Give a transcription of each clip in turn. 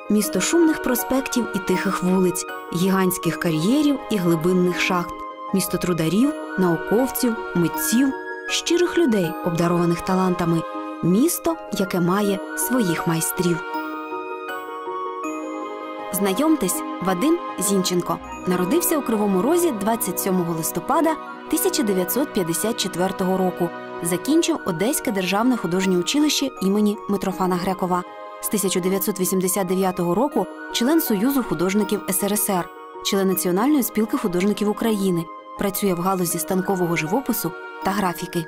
Місто шумних проспектів і тихих вулиць, гігантських кар'єрів і глибинних шахт. Місто трударів, науковців, митців, щирих людей, обдарованих талантами. Місто, яке має своїх майстрів. Знайомтесь, Вадим Зінченко. Народився у Кривому Розі 27 листопада 1954 року. Закінчив Одеське державне художнє училище імені Митрофана Грекова. З 1989 року член Союзу художників СРСР, член Національної спілки художників України. Працює в галузі станкового живопису та графіки.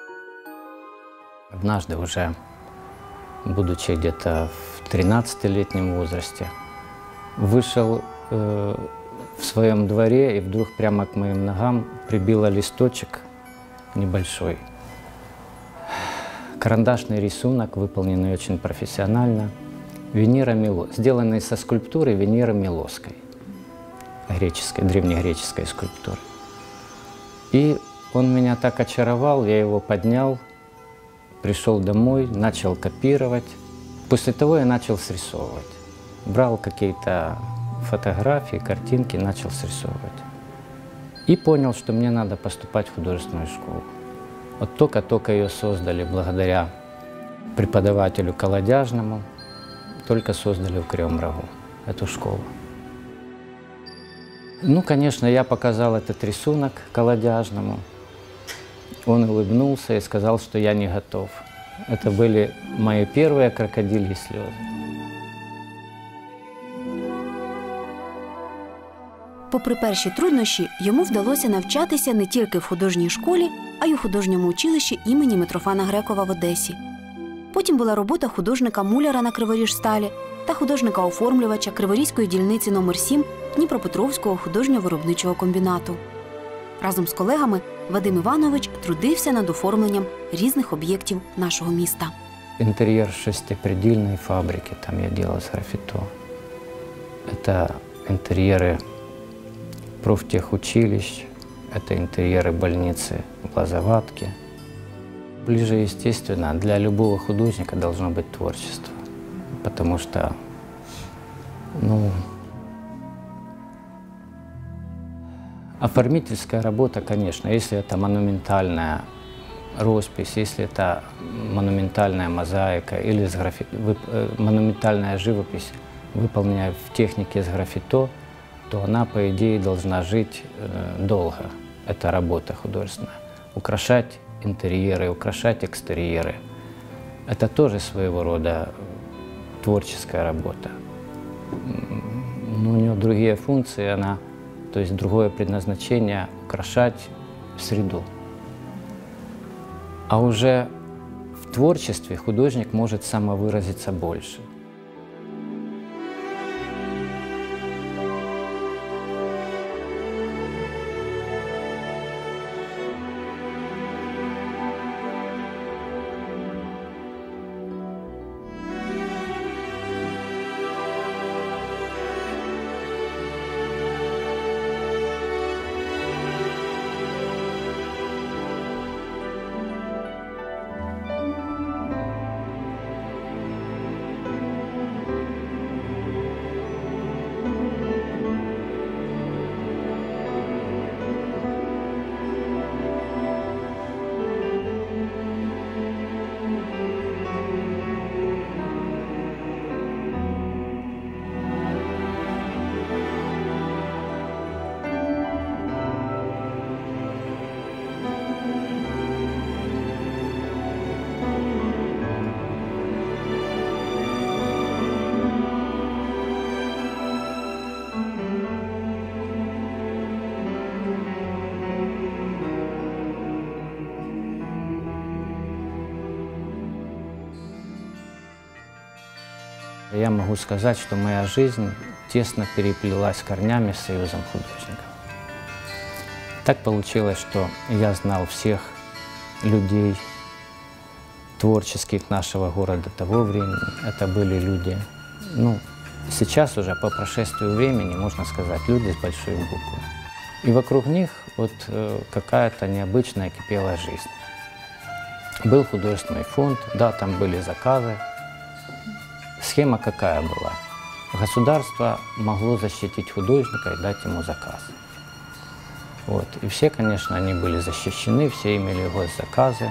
Однажды уже, будучи где-то в 13-летнем возрасте, вышел в своем дворе, и вдруг прямо к моим ногам прибило листочек небольшой. Карандашный рисунок, выполненный очень профессионально, Венера сделанный со скульптуры Венеры Милосской, греческой, древнегреческой скульптуры. И он меня так очаровал, я его поднял, пришел домой, начал копировать. После того я начал срисовывать. Брал какие-то фотографии, картинки, начал срисовывать. И понял, что мне надо поступать в художественную школу. Вот только ее создали благодаря преподавателю Колодяжному, только создали в Кривом Рогу эту школу. Ну, конечно, я показал этот рисунок Колодяжному. Он улыбнулся и сказал, что я не готов. Это были мои первые крокодильи слезы. Попри перші труднощі, йому вдалося навчатися не тільки в художній школі, а й у художньому училищі імені Митрофана Грекова в Одесі. Потім була робота художника-муляра на Криворіжсталі та художника-оформлювача Криворізької дільниці номер 7 Дніпропетровського художньо-виробничого комбінату. Разом з колегами Вадим Іванович трудився над оформленням різних об'єктів нашого міста. Интерьер шестипредельной фабрики, там я делал с граффито. Это интерьеры профтехучилищ, это интерьеры больницы в Лозоватке. Ближе, естественно, для любого художника должно быть творчество, потому что, оформительская работа, конечно, если это монументальная роспись, если это монументальная мозаика или монументальная живопись, выполненная в технике с граффито, то она, по идее, должна жить долго. Это работа художественная. Украшать интерьеры, украшать экстерьеры. Это тоже своего рода творческая работа. Но у нее другие функции, то есть другое предназначение – украшать среду. А уже в творчестве художник может самовыразиться больше. Я могу сказать, что моя жизнь тесно переплелась корнями с Союзом художников. Так получилось, что я знал всех людей творческих нашего города того времени. Это были люди, сейчас уже по прошествию времени, можно сказать, люди с большой буквы. И вокруг них вот какая-то необычная кипела жизнь. Был художественный фонд, да, там были заказы. Схема какая была? государство могло защитить художника и дать ему заказ. Вот. И все, конечно, они были защищены, все имели госзаказы.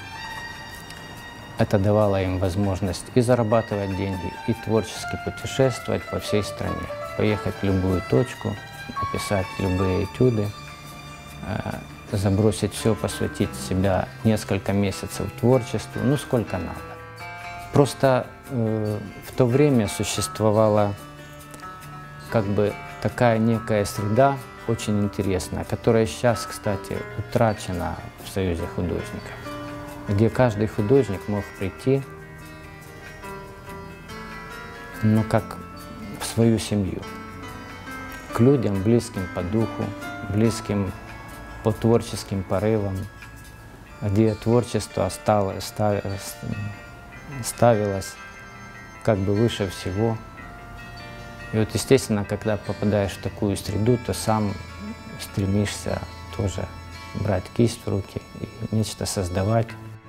Это давало им возможность и зарабатывать деньги, и творчески путешествовать по всей стране. Поехать в любую точку, написать любые этюды, забросить все, посвятить себя несколько месяцев творчеству, ну сколько надо. Просто в то время существовала как бы такая некая среда, очень интересная, которая сейчас, кстати, утрачена в Союзе художников, где каждый художник мог прийти, ну, как в свою семью, к людям, близким по духу, близким по творческим порывам, где творчество ставилось как бы выше всего. И вот, естественно, когда попадаешь в такую среду, то сам стремишься тоже брать кисть в руки и нечто создавать.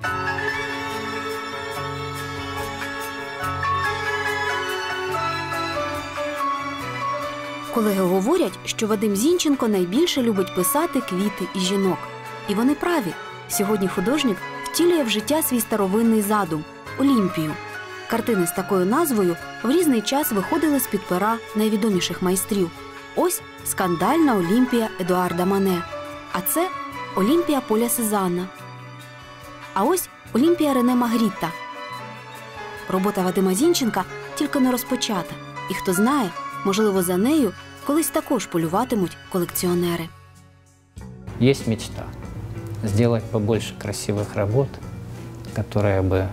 Колеги говорять, що Вадим Зінченко найбільше любить писати квіти і жінок. І вони праві. Сьогодні художник втілює в життя свій старовинний задум – Олімпію. Картини з такою назвою в різний час виходили з-під пера найвідоміших майстрів. Ось скандальна Олімпія Едуарда Мане. А це Олімпія Поля Сезанна. А ось Олімпія Рене Магрітта. Робота Вадима Зінченка тільки не розпочата. І хто знає, можливо, за нею колись також полюватимуть колекціонери. Есть мечта – сделать побольше красивых работ, которые бы,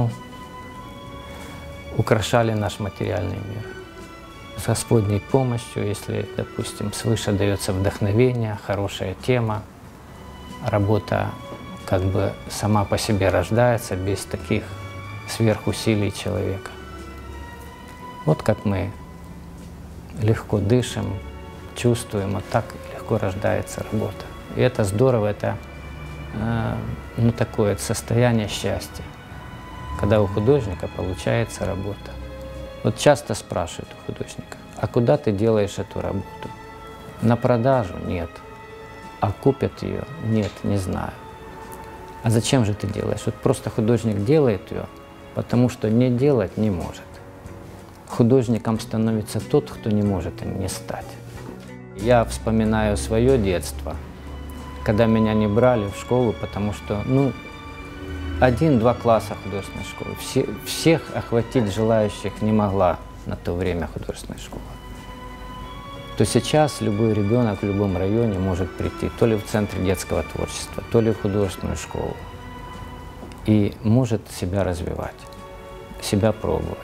украшали наш материальный мир. С Господней помощью, если, допустим, свыше дается вдохновение, хорошая тема, работа как бы сама по себе рождается без таких сверхусилий человека. Вот как мы легко дышим, чувствуем, вот так легко рождается работа. И это здорово, это такое состояние счастья, когда у художника получается работа. Вот часто спрашивают у художника: а куда ты делаешь эту работу? На продажу? Нет. А купят ее? Нет, не знаю. А зачем же ты делаешь? Вот просто художник делает ее, потому что не делать не может. Художником становится тот, кто не может им не стать. Я вспоминаю свое детство, когда меня не брали в школу, потому что, 1-2 класса художественной школы. Всех охватить желающих не могла на то время художественная школа. То сейчас любой ребенок в любом районе может прийти то ли в центр детского творчества, то ли в художественную школу и может себя развивать, себя пробовать.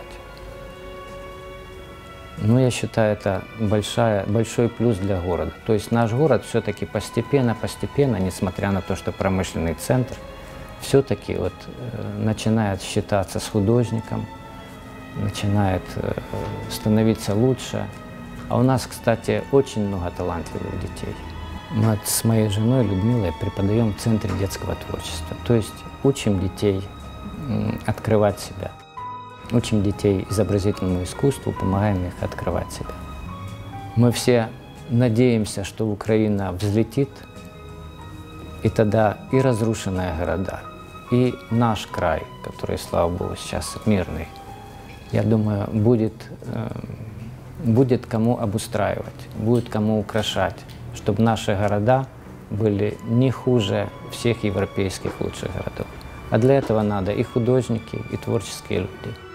Я считаю, это большой плюс для города. То есть наш город все-таки постепенно, несмотря на то, что промышленный центр, все-таки начинает считаться с художником, начинает становиться лучше. А у нас, кстати, очень много талантливых детей. Мы с моей женой Людмилой преподаем в Центре детского творчества. То есть учим детей открывать себя. Учим детей изобразительному искусству, помогаем их открывать себя. Мы все надеемся, что Украина взлетит, и тогда и разрушенные города, и наш край, который, слава Богу, сейчас мирный, я думаю, будет кому обустраивать, будет кому украшать, чтобы наши города были не хуже всех европейских лучших городов. А для этого надо и художники, и творческие люди.